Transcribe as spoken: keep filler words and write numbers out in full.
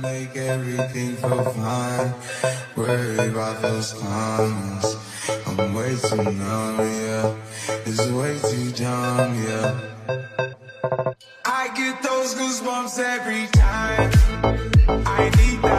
make everything feel fine. Worry about those comments. I'm way too numb, yeah. It's way too dumb, yeah. I get those goosebumps every time. I need that.